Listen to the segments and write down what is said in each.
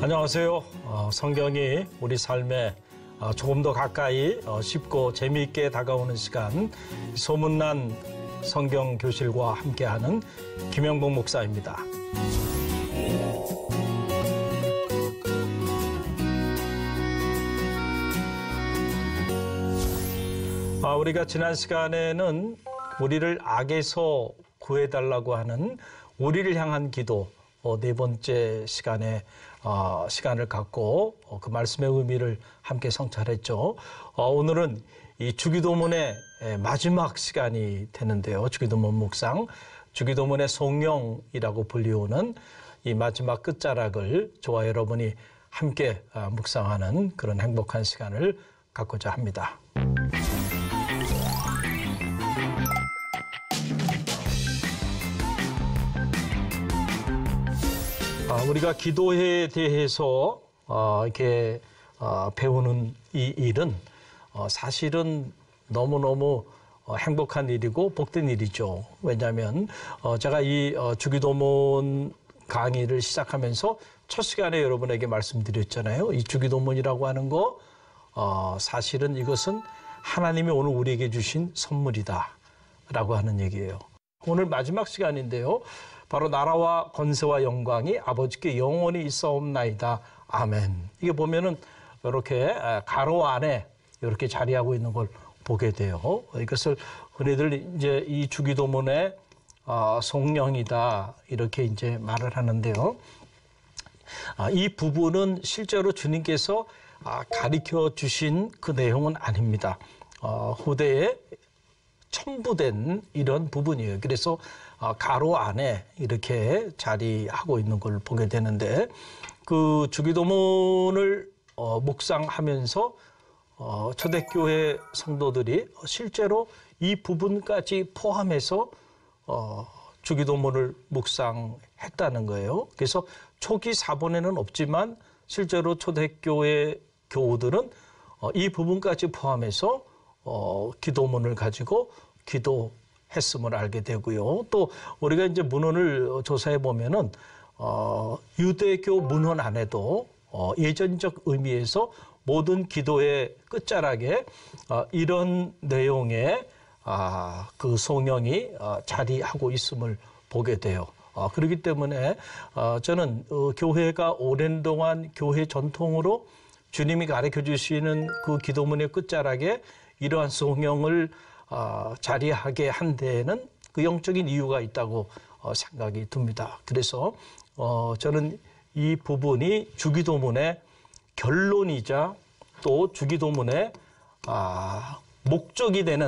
안녕하세요. 성경이 우리 삶에 조금 더 가까이 쉽고 재미있게 다가오는 시간, 소문난 성경 교실과 함께하는 김영복 목사입니다. 우리가 지난 시간에는 우리를 악에서 구해달라고 하는 우리를 향한 기도 네 번째 시간에 시간을 갖고 그 말씀의 의미를 함께 성찰했죠. 오늘은 이 주기도문의 마지막 시간이 되는데요. 주기도문 묵상, 주기도문의 송영이라고 불리우는 이 마지막 끝자락을 저와 여러분이 함께 묵상하는 그런 행복한 시간을 갖고자 합니다. 우리가 기도에 대해서 이렇게 배우는 이 일은 사실은 너무너무 행복한 일이고 복된 일이죠. 왜냐하면 제가 이 주기도문 강의를 시작하면서 첫 시간에 여러분에게 말씀드렸잖아요. 이 주기도문이라고 하는 거 사실은 이것은 하나님이 오늘 우리에게 주신 선물이다 라고 하는 얘기예요. 오늘 마지막 시간인데요. 바로 나라와 권세와 영광이 아버지께 영원히 있사옵나이다. 아멘. 이게 보면은 이렇게 가로 안에 이렇게 자리하고 있는 걸 보게 돼요. 이것을 흔히들 이제 이 주기도문의 송영이다 이렇게 이제 말을 하는데요. 이 부분은 실제로 주님께서 가르쳐 주신 그 내용은 아닙니다. 후대에 첨부된 이런 부분이에요. 그래서 가로 안에 이렇게 자리하고 있는 걸 보게 되는데 그 주기도문을 묵상하면서 초대교회 성도들이 실제로 이 부분까지 포함해서 주기도문을 묵상했다는 거예요. 그래서 초기 사본에는 없지만 실제로 초대교회 교우들은 이 부분까지 포함해서 기도문을 가지고 기도했음을 알게 되고요. 또 우리가 이제 문헌을 조사해 보면은 유대교 문헌 안에도 예전적 의미에서 모든 기도의 끝자락에 이런 내용의 그 송영이 자리하고 있음을 보게 돼요. 그렇기 때문에 저는 교회가 오랜 동안 교회 전통으로 주님이 가르쳐 주시는 그 기도문의 끝자락에 이러한 송영을 자리하게 한 데에는 그 영적인 이유가 있다고 생각이 듭니다. 그래서 저는 이 부분이 주기도문의 결론이자 또 주기도문의 목적이 되는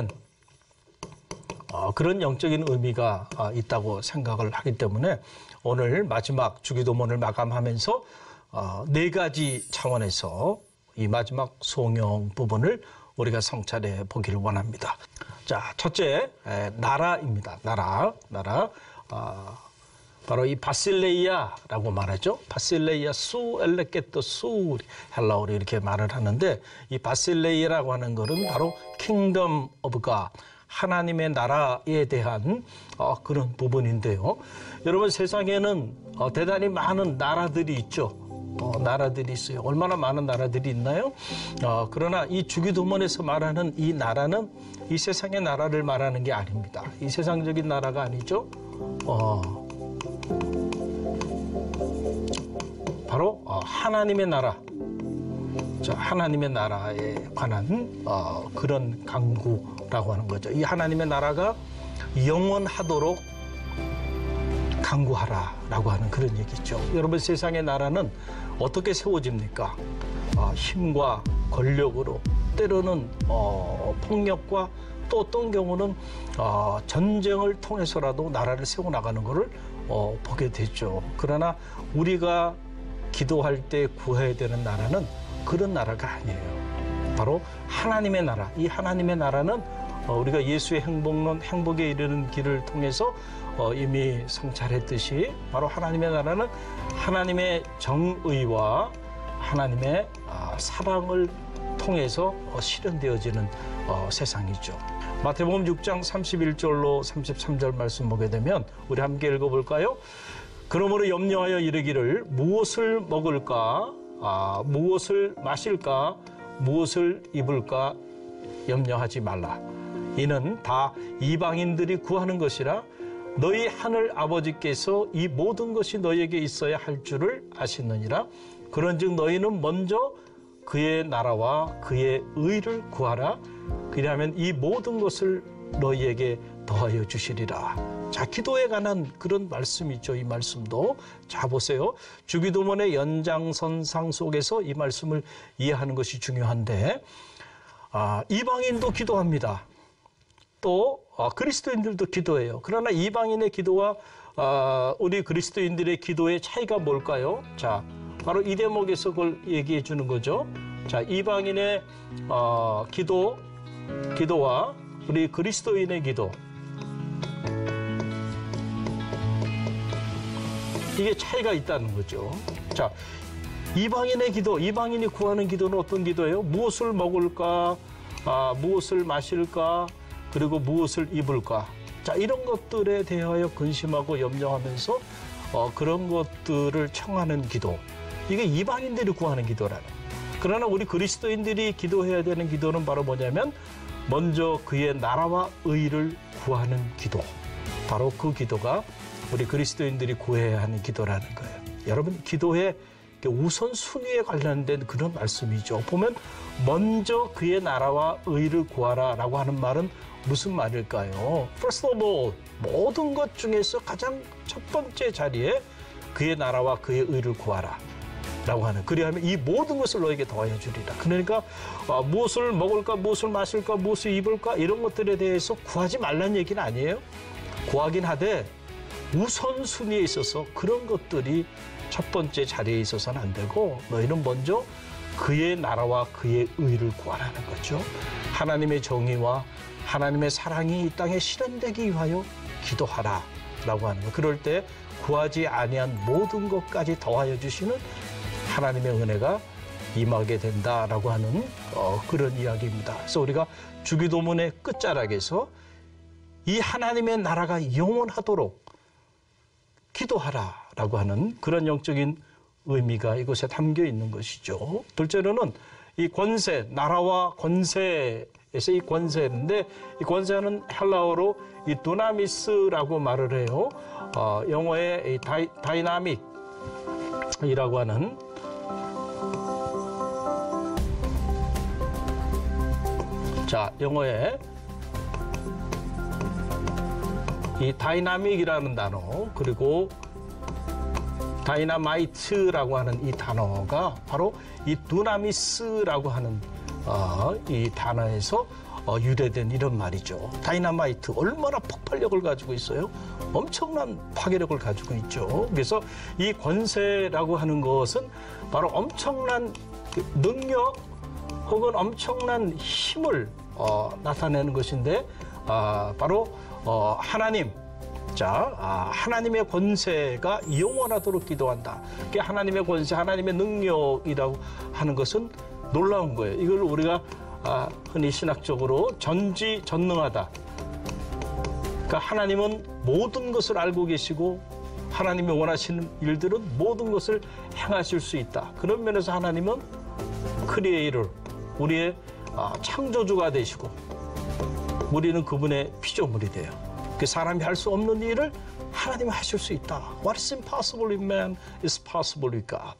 그런 영적인 의미가 있다고 생각을 하기 때문에 오늘 마지막 주기도문을 마감하면서 네 가지 차원에서 이 마지막 송영 부분을 우리가 성찰해 보기를 원합니다. 자, 첫째, 나라입니다. 나라. 바로 이 바실레이아라고 말하죠. 바실레이아 수 엘레케토 수 헬라어로 이렇게 말을 하는데 이 바실레이아라고 하는 것은 바로 킹덤 오브 갓, 하나님의 나라에 대한 그런 부분인데요. 여러분 세상에는 대단히 많은 나라들이 있죠. 나라들이 있어요. 얼마나 많은 나라들이 있나요? 그러나 이 주기도문에서 말하는 이 나라는 이 세상의 나라를 말하는 게 아닙니다. 이 세상적인 나라가 아니죠. 바로 하나님의 나라. 하나님의 나라에 관한 그런 강구라고 하는 거죠. 이 하나님의 나라가 영원하도록 강구하라라고 하는 그런 얘기죠. 여러분 세상의 나라는 어떻게 세워집니까? 힘과 권력으로, 때로는 폭력과 또 어떤 경우는 전쟁을 통해서라도 나라를 세워나가는 것을 보게 되죠. 그러나 우리가 기도할 때 구해야 되는 나라는 그런 나라가 아니에요. 바로 하나님의 나라. 이 하나님의 나라는 우리가 예수의 행복론, 행복에 이르는 길을 통해서 이미 성찰했듯이 바로 하나님의 나라는 하나님의 정의와 하나님의 사랑을 통해서 실현되어지는 세상이죠. 마태복음 6장 31절로 33절 말씀 보게 되면 우리 함께 읽어볼까요? 그러므로 염려하여 이르기를 무엇을 먹을까, 무엇을 마실까, 무엇을 입을까 염려하지 말라. 이는 다 이방인들이 구하는 것이라 너희 하늘 아버지께서 이 모든 것이 너희에게 있어야 할 줄을 아시느니라. 그런즉 너희는 먼저 그의 나라와 그의 의를 구하라. 그리하면 이 모든 것을 너희에게 더하여 주시리라. 자, 기도에 관한 그런 말씀이죠. 이 말씀도. 자, 보세요. 주기도문의 연장선상 속에서 이 말씀을 이해하는 것이 중요한데, 이방인도 기도합니다. 또 그리스도인들도 기도해요. 그러나 이방인의 기도와 우리 그리스도인들의 기도의 차이가 뭘까요? 자, 바로 이 대목에서 그걸 얘기해 주는 거죠. 자, 이방인의 기도와 우리 그리스도인의 기도, 이게 차이가 있다는 거죠. 자, 이방인의 기도, 이방인이 구하는 기도는 어떤 기도예요? 무엇을 먹을까, 무엇을 마실까, 그리고 무엇을 입을까. 자, 이런 것들에 대하여 근심하고 염려하면서 그런 것들을 청하는 기도. 이게 이방인들이 구하는 기도라는. 그러나 우리 그리스도인들이 기도해야 되는 기도는 바로 뭐냐면 먼저 그의 나라와 의를 구하는 기도. 바로 그 기도가 우리 그리스도인들이 구해야 하는 기도라는 거예요. 여러분, 기도의 우선순위에 관련된 그런 말씀이죠. 보면 먼저 그의 나라와 의를 구하라 라고 하는 말은 무슨 말일까요? First of all, 모든 것 중에서 가장 첫 번째 자리에 그의 나라와 그의 의를 구하라 라고 하는. 그리하면 이 모든 것을 너에게 더하여 주리라. 그러니까 무엇을 먹을까, 무엇을 마실까, 무엇을 입을까 이런 것들에 대해서 구하지 말라는 얘기는 아니에요. 구하긴 하되 우선순위에 있어서 그런 것들이 첫 번째 자리에 있어서는 안 되고 너희는 먼저 그의 나라와 그의 의를 구하라는 거죠. 하나님의 정의와 하나님의 사랑이 이 땅에 실현되기 위하여 기도하라 라고 하는 거. 그럴 때 구하지 아니한 모든 것까지 더하여 주시는 하나님의 은혜가 임하게 된다라고 하는 그런 이야기입니다. 그래서 우리가 주기도문의 끝자락에서 이 하나님의 나라가 영원하도록 기도하라라고 하는 그런 영적인 의미가 이곳에 담겨 있는 것이죠. 둘째로는 이 권세, 나라와 권세에서 이 권세인데 이 권세는 헬라어로 이 두나미스라고 말을 해요. 영어의 이 다이나믹이라고 하는 자, 영어에 이 다이나믹이라는 단어 그리고 다이나마이트라고 하는 이 단어가 바로 이 두나미스라고 하는 이 단어에서 유래된 이런 말이죠. 다이나마이트 얼마나 폭발력을 가지고 있어요? 엄청난 파괴력을 가지고 있죠. 그래서 이 권세라고 하는 것은 바로 엄청난 능력 혹은 엄청난 힘을 나타내는 것인데 바로 하나님, 하나님의 권세가 영원하도록 기도한다. 그게 하나님의 권세, 하나님의 능력이라고 하는 것은 놀라운 거예요. 이걸 우리가 흔히 신학적으로 전지전능하다. 그러니까 하나님은 모든 것을 알고 계시고 하나님이 원하시는 일들은 모든 것을 행하실 수 있다. 그런 면에서 하나님은 크리에이터, 우리의 창조주가 되시고 우리는 그분의 피조물이 돼요. 그 사람이 할 수 없는 일을 하나님이 하실 수 있다. What is impossible in man is possible with God.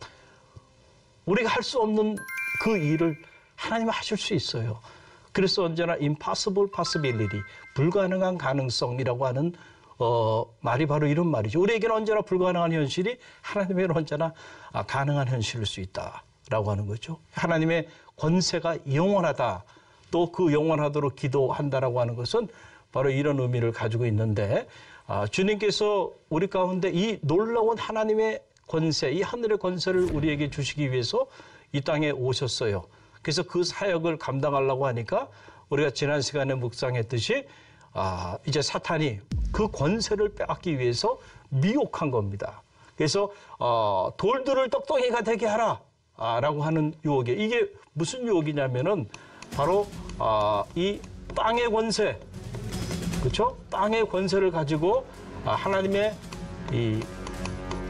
우리가 할 수 없는 그 일을 하나님이 하실 수 있어요. 그래서 언제나 impossible possibility, 불가능한 가능성이라고 하는 말이 바로 이런 말이죠. 우리에게는 언제나 불가능한 현실이 하나님에게는 언제나 가능한 현실일 수 있다라고 하는 거죠. 하나님의 권세가 영원하다. 또 그 영원하도록 기도한다라고 하는 것은 바로 이런 의미를 가지고 있는데 주님께서 우리 가운데 이 놀라운 하나님의 권세, 이 하늘의 권세를 우리에게 주시기 위해서 이 땅에 오셨어요. 그래서 그 사역을 감당하려고 하니까 우리가 지난 시간에 묵상했듯이 이제 사탄이 그 권세를 빼앗기 위해서 미혹한 겁니다. 그래서 돌들을 떡덩이가 되게 하라 라고 하는 유혹에 이게 무슨 유혹이냐면은 바로 이 땅의 권세, 그렇죠? 땅의 권세를 가지고 하나님의 이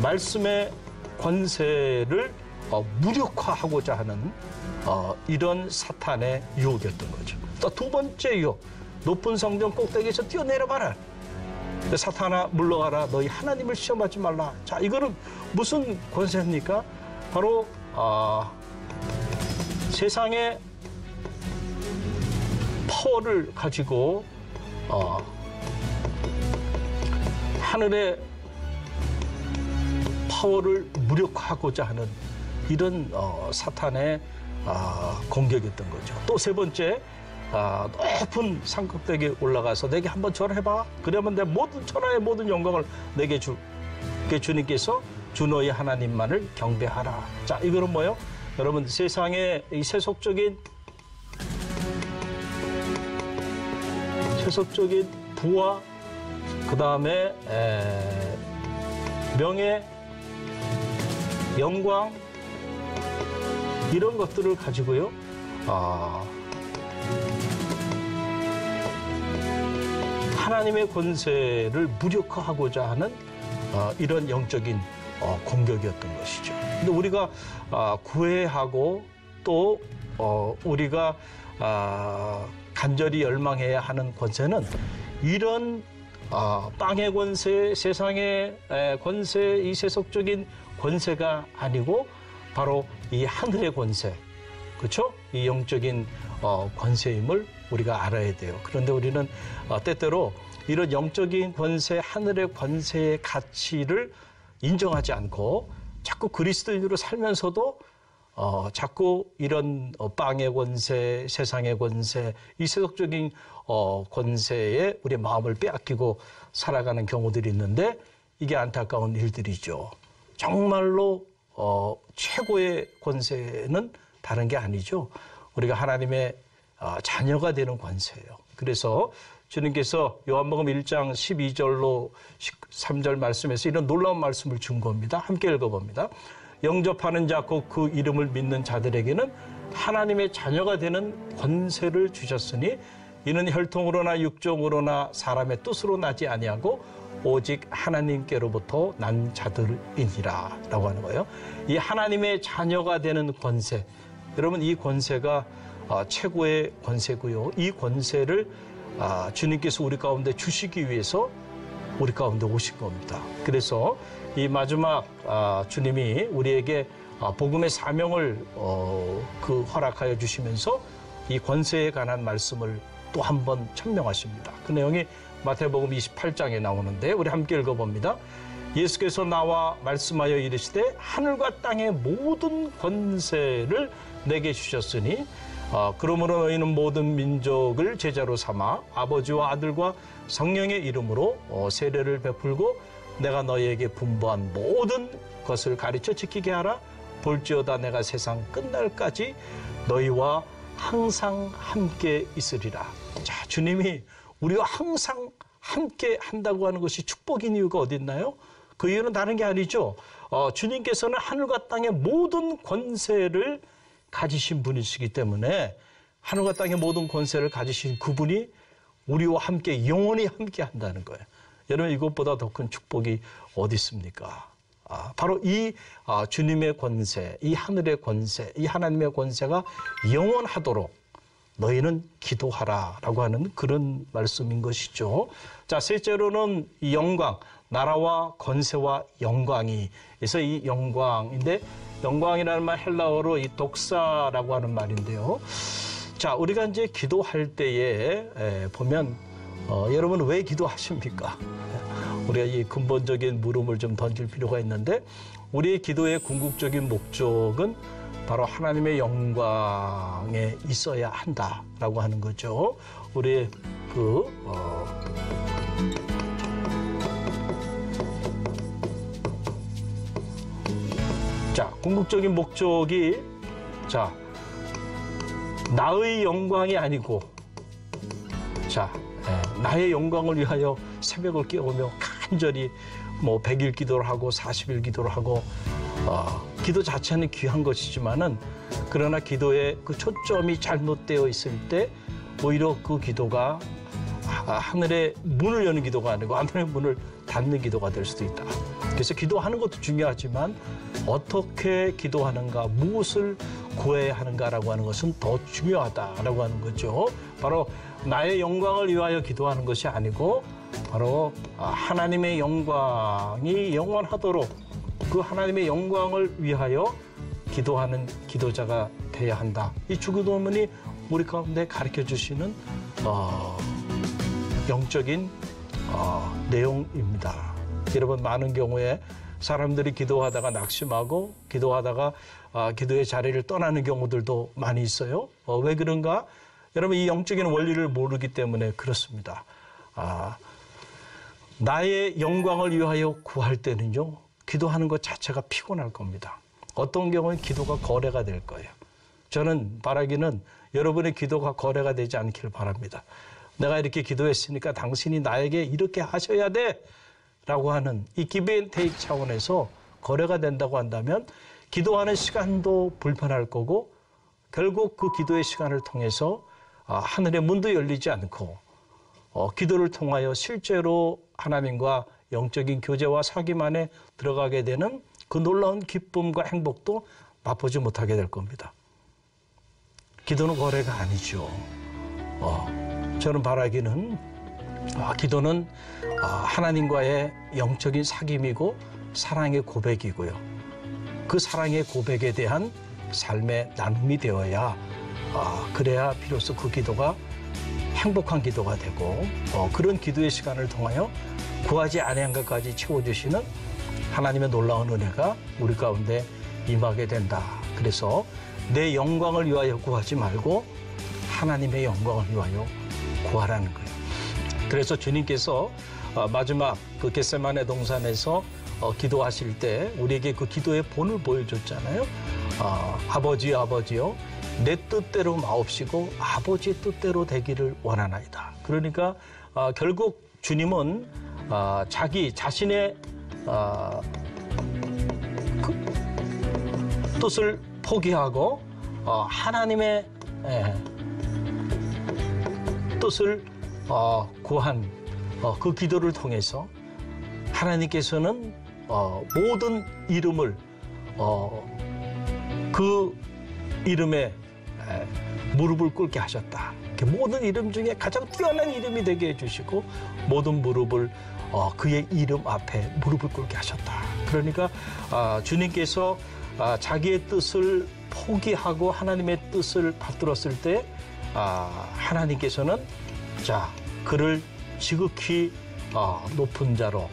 말씀의 권세를 무력화하고자 하는 이런 사탄의 유혹이었던 거죠. 또 두 번째 유혹, 높은 성전 꼭대기에서 뛰어내려봐라. 사탄아 물러가라. 너희 하나님을 시험하지 말라. 자, 이거는 무슨 권세입니까? 바로 세상의 파워를 가지고 하늘의 파워를 무력화하고자 하는 이런 사탄의 공격이었던 거죠. 또 세 번째, 높은 산꼭대기에 올라가서 내게 한번 절해봐. 그러면 내 모든 천하의 모든 영광을 내게 줄게. 주님께서 주 너희 하나님만을 경배하라. 자, 이거는 뭐예요? 여러분, 세상의 이 세속적인 부와 그 다음에 명예, 영광 이런 것들을 가지고요. 하나님의 권세를 무력화하고자 하는 이런 영적인 공격이었던 것이죠. 근데 우리가 구애하고 또 우리가 간절히 열망해야 하는 권세는 이런 땅의 권세, 세상의 권세, 이 세속적인 권세가 아니고 바로 이 하늘의 권세, 그렇죠? 이 영적인 권세임을 우리가 알아야 돼요. 그런데 우리는 때때로 이런 영적인 권세, 하늘의 권세의 가치를 인정하지 않고 자꾸 그리스도인으로 살면서도 자꾸 이런 빵의 권세, 세상의 권세, 이 세속적인 권세에 우리의 마음을 빼앗기고 살아가는 경우들이 있는데 이게 안타까운 일들이죠. 정말로 최고의 권세는 다른 게 아니죠. 우리가 하나님의 자녀가 되는 권세예요. 그래서 주님께서 요한복음 1장 12절로 13절 말씀에서 이런 놀라운 말씀을 준 겁니다. 함께 읽어봅니다. 영접하는 자 곧 그 이름을 믿는 자들에게는 하나님의 자녀가 되는 권세를 주셨으니 이는 혈통으로나 육종으로나 사람의 뜻으로 나지 아니하고 오직 하나님께로부터 난 자들이니라 라고 하는 거예요. 이 하나님의 자녀가 되는 권세, 여러분 이 권세가 최고의 권세고요. 이 권세를 주님께서 우리 가운데 주시기 위해서 우리 가운데 오신 겁니다. 그래서 이 마지막 주님이 우리에게 복음의 사명을 허락하여 주시면서 이 권세에 관한 말씀을 또 한 번 천명하십니다. 그 내용이 마태복음 28장에 나오는데 우리 함께 읽어봅니다. 예수께서 나와 말씀하여 이르시되 하늘과 땅의 모든 권세를 내게 주셨으니 그러므로 너희는 모든 민족을 제자로 삼아 아버지와 아들과 성령의 이름으로 세례를 베풀고 내가 너희에게 분부한 모든 것을 가르쳐 지키게 하라. 볼지어다 내가 세상 끝날까지 너희와 항상 함께 있으리라. 자, 주님이 우리와 항상 함께 한다고 하는 것이 축복인 이유가 어디 있나요? 그 이유는 다른 게 아니죠. 주님께서는 하늘과 땅의 모든 권세를 가지신 분이시기 때문에 하늘과 땅의 모든 권세를 가지신 그분이 우리와 함께 영원히 함께 한다는 거예요. 여러분 이것보다 더 큰 축복이 어디 있습니까? 바로 이 주님의 권세, 이 하늘의 권세, 이 하나님의 권세가 영원하도록 너희는 기도하라라고 하는 그런 말씀인 것이죠. 자, 셋째로는 이 영광, 나라와 권세와 영광이 그래서 이 영광인데 영광이라는 말 헬라어로 이 독사라고 하는 말인데요. 자, 우리가 이제 기도할 때에 보면 여러분 왜 기도하십니까? 우리가 이 근본적인 물음을 좀 던질 필요가 있는데 우리의 기도의 궁극적인 목적은 바로 하나님의 영광에 있어야 한다라고 하는 거죠. 우리의 자, 궁극적인 목적이 자, 나의 영광이 아니고 자, 나의 영광을 위하여 새벽을 깨우며 간절히 100일 기도를 하고 40일 기도를 하고 기도 자체는 귀한 것이지만은 그러나 기도의 그 초점이 잘못되어 있을 때 오히려 그 기도가 하늘의 문을 여는 기도가 아니고 하늘의 문을 받는 기도가 될 수도 있다. 그래서 기도하는 것도 중요하지만 어떻게 기도하는가, 무엇을 구해야 하는가라고 하는 것은 더 중요하다라고 하는 거죠. 바로 나의 영광을 위하여 기도하는 것이 아니고 바로 하나님의 영광이 영원하도록 그 하나님의 영광을 위하여 기도하는 기도자가 돼야 한다. 이 주기도문이 우리 가운데 가르쳐 주시는 영적인 내용입니다. 여러분, 많은 경우에 사람들이 기도하다가 낙심하고 기도하다가 기도의 자리를 떠나는 경우들도 많이 있어요. 왜 그런가? 여러분, 이 영적인 원리를 모르기 때문에 그렇습니다. 나의 영광을 위하여 구할 때는요, 기도하는 것 자체가 피곤할 겁니다. 어떤 경우는 기도가 거래가 될 거예요. 저는 바라기는 여러분의 기도가 거래가 되지 않기를 바랍니다. 내가 이렇게 기도했으니까 당신이 나에게 이렇게 하셔야 돼 라고 하는 이 기브 앤 테이크 차원에서 거래가 된다고 한다면 기도하는 시간도 불편할 거고 결국 그 기도의 시간을 통해서 하늘의 문도 열리지 않고 기도를 통하여 실제로 하나님과 영적인 교제와 사귐 안에 들어가게 되는 그 놀라운 기쁨과 행복도 맛보지 못하게 될 겁니다. 기도는 거래가 아니죠. 저는 바라기는 기도는 하나님과의 영적인 사귐이고 사랑의 고백이고요. 그 사랑의 고백에 대한 삶의 나눔이 되어야 그래야 비로소 그 기도가 행복한 기도가 되고 그런 기도의 시간을 통하여 구하지 아니한 것까지 채워주시는 하나님의 놀라운 은혜가 우리 가운데 임하게 된다. 그래서 내 영광을 위하여 구하지 말고 하나님의 영광을 위하여 구하라는 거예요. 그래서 주님께서 마지막 그 겟세마네 동산에서 기도하실 때 우리에게 그 기도의 본을 보여줬잖아요. 아버지요, 아버지요, 내 뜻대로 마옵시고 아버지의 뜻대로 되기를 원하나이다. 그러니까 결국 주님은 자기 자신의 그 뜻을 포기하고 하나님의 뜻을 구한 그 기도를 통해서 하나님께서는 모든 이름을 그 이름에 무릎을 꿇게 하셨다. 모든 이름 중에 가장 뛰어난 이름이 되게 해주시고 모든 무릎을 그의 이름 앞에 무릎을 꿇게 하셨다. 그러니까 주님께서 자기의 뜻을 포기하고 하나님의 뜻을 받들었을 때 하나님께서는 그를 지극히 높은 자로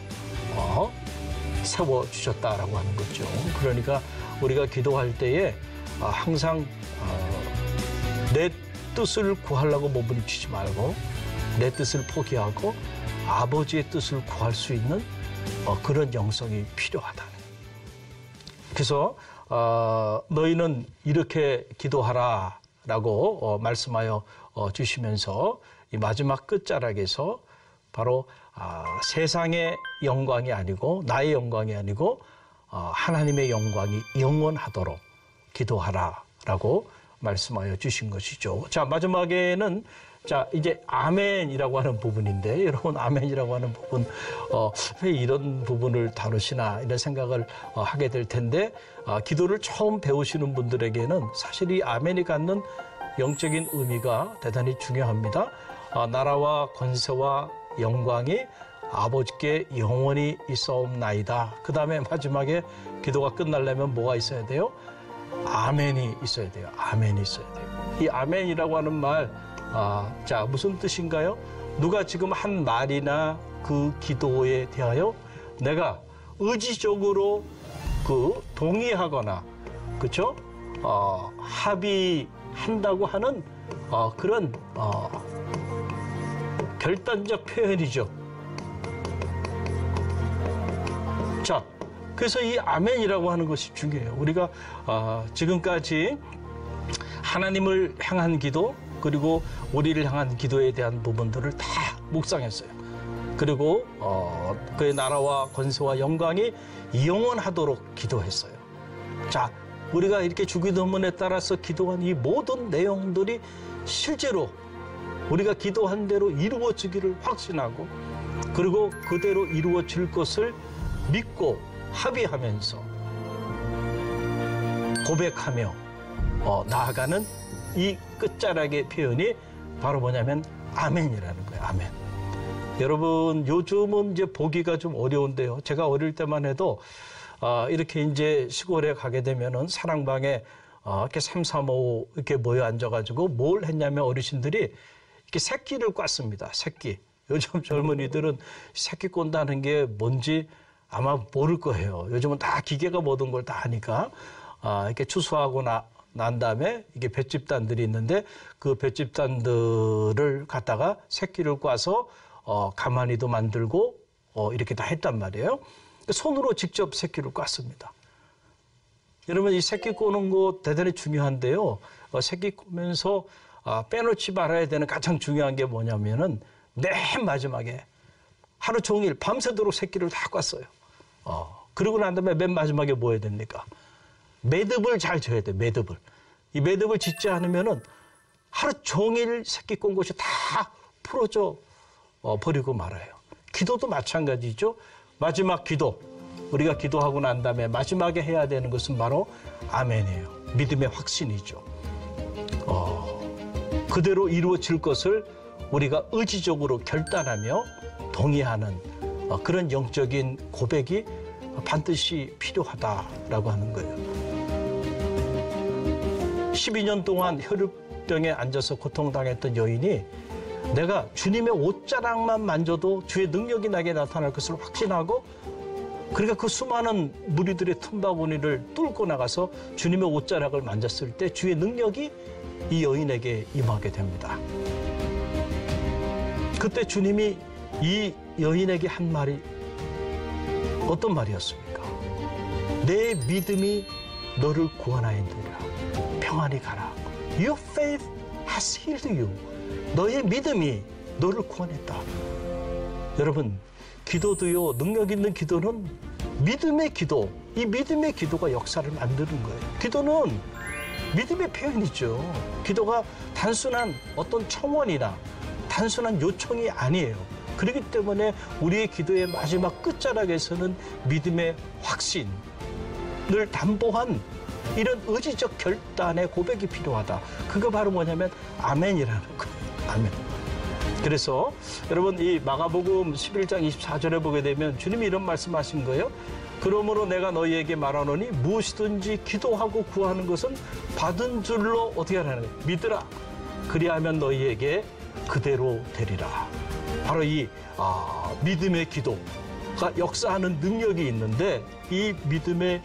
세워주셨다라고 하는 거죠. 그러니까 우리가 기도할 때에 항상 내 뜻을 구하려고 몸부림치지 말고 내 뜻을 포기하고 아버지의 뜻을 구할 수 있는 그런 영성이 필요하다. 그래서 너희는 이렇게 기도하라라고 말씀하여 주시면서 이 마지막 끝자락에서 바로 세상의 영광이 아니고 나의 영광이 아니고 하나님의 영광이 영원하도록 기도하라라고 말씀하여 주신 것이죠. 자, 마지막에는 이제 아멘이라고 하는 부분인데 여러분, 아멘이라고 하는 부분 왜 이런 부분을 다루시나 이런 생각을 하게 될 텐데 기도를 처음 배우시는 분들에게는 사실 이 아멘이 갖는 영적인 의미가 대단히 중요합니다. 나라와 권세와 영광이 아버지께 영원히 있사옵나이다. 그 다음에 마지막에 기도가 끝나려면 뭐가 있어야 돼요? 아멘이 있어야 돼요. 아멘이 있어야 돼요. 이 아멘이라고 하는 말, 무슨 뜻인가요? 누가 지금 한 말이나 그 기도에 대하여 내가 의지적으로 동의하거나, 그렇죠? 합의한다고 하는 그런 결단적 표현이죠. 그래서 이 아멘이라고 하는 것이 중요해요. 우리가 지금까지 하나님을 향한 기도, 그리고 우리를 향한 기도에 대한 부분들을 다 묵상했어요. 그리고 그의 나라와 권세와 영광이 영원하도록 기도했어요. 우리가 이렇게 주기도문에 따라서 기도한 이 모든 내용들이 실제로 우리가 기도한 대로 이루어지기를 확신하고 그리고 그대로 이루어질 것을 믿고 합의하면서 고백하며 나아가는 이 끝자락의 표현이 바로 뭐냐면 아멘이라는 거예요. 아멘. 여러분, 요즘은 이제 보기가 좀 어려운데요. 제가 어릴 때만 해도 이렇게 이제 시골에 가게 되면은 사랑방에 이렇게 3, 4, 5 이렇게 모여 앉아가지고 뭘 했냐면 어르신들이 이렇게 새끼를 꽂습니다. 새끼. 요즘 젊은이들은 새끼 꼰다는 게 뭔지 아마 모를 거예요. 요즘은 다 기계가 모든 걸 다 하니까 이렇게 추수하고 난 다음에 이게 볏짚단들이 있는데 그 볏짚단들을 갖다가 새끼를 꽈서 가마니도 만들고 이렇게 다 했단 말이에요. 손으로 직접 새끼를 꽈습니다. 여러분, 이 새끼 꼬는 거 대단히 중요한데요. 새끼 꼬면서 빼놓지 말아야 되는 가장 중요한 게 뭐냐면은 맨 마지막에 하루 종일 밤새도록 새끼를 다 꽈어요. 그러고 난 다음에 맨 마지막에 뭐 해야 됩니까? 매듭을 잘 져야 돼, 매듭을. 이 매듭을 짓지 않으면은 하루 종일 새끼 꼰 것이 다 풀어져 버리고 말아요. 기도도 마찬가지죠. 마지막 기도. 우리가 기도하고 난 다음에 마지막에 해야 되는 것은 바로 아멘이에요. 믿음의 확신이죠. 그대로 이루어질 것을 우리가 의지적으로 결단하며 동의하는 그런 영적인 고백이 반드시 필요하다라고 하는 거예요. 12년 동안 혈루병에 앉아서 고통당했던 여인이 내가 주님의 옷자락만 만져도 주의 능력이 나게 나타날 것을 확신하고 그러니까 그 수많은 무리들의 틈바구니를 뚫고 나가서 주님의 옷자락을 만졌을 때 주의 능력이 이 여인에게 임하게 됩니다. 그때 주님이 이 여인에게 한 말이 어떤 말이었습니까? 내 믿음이 너를 구원하였느니라. 평안히 가라. Your faith has healed you. 너의 믿음이 너를 구원했다. 여러분, 기도도요, 능력 있는 기도는 믿음의 기도, 이 믿음의 기도가 역사를 만드는 거예요. 기도는 믿음의 표현이죠. 기도가 단순한 어떤 청원이나 단순한 요청이 아니에요. 그렇기 때문에 우리의 기도의 마지막 끝자락에서는 믿음의 확신을 담보한 이런 의지적 결단의 고백이 필요하다. 그거 바로 뭐냐면 아멘이라는 거예요. 아멘. 그래서 여러분, 이 마가복음 11장 24절에 보게 되면 주님이 이런 말씀하신 거예요. 그러므로 내가 너희에게 말하노니 무엇이든지 기도하고 구하는 것은 받은 줄로 어떻게 하라는 거예요? 믿으라. 그리하면 너희에게 그대로 되리라. 바로 이 믿음의 기도가 역사하는 능력이 있는데 이 믿음의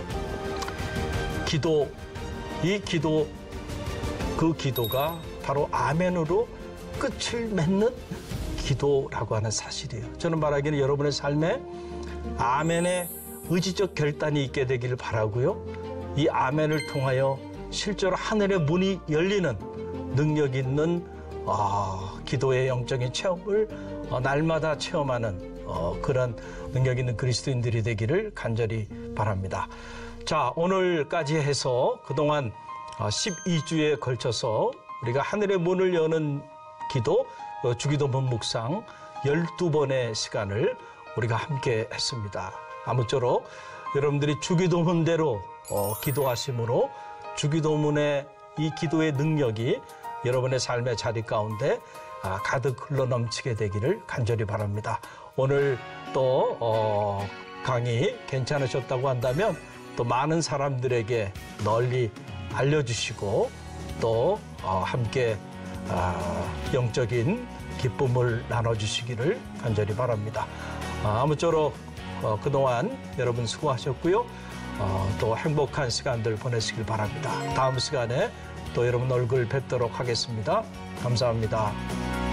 기도, 이 기도, 그 기도가 바로 아멘으로 끝을 맺는 기도라고 하는 사실이에요. 저는 말하기는 여러분의 삶에 아멘의 의지적 결단이 있게 되기를 바라고요. 이 아멘을 통하여 실제로 하늘의 문이 열리는 능력 있는 기도의 영적인 체험을 날마다 체험하는 그런 능력 있는 그리스도인들이 되기를 간절히 바랍니다. 자, 오늘까지 해서 그동안 12주에 걸쳐서 우리가 하늘의 문을 여는 기도, 주기도문 묵상 12번의 시간을 우리가 함께 했습니다. 아무쪼록 여러분들이 주기도문대로 기도하심으로 주기도문의 이 기도의 능력이 여러분의 삶의 자리 가운데 가득 흘러넘치게 되기를 간절히 바랍니다. 오늘 또 강의 괜찮으셨다고 한다면 또 많은 사람들에게 널리 알려주시고 또 함께 영적인 기쁨을 나눠주시기를 간절히 바랍니다. 아무쪼록 그동안 여러분 수고하셨고요. 또 행복한 시간들 보내시길 바랍니다. 다음 시간에 또 여러분 얼굴 뵙도록 하겠습니다. 감사합니다.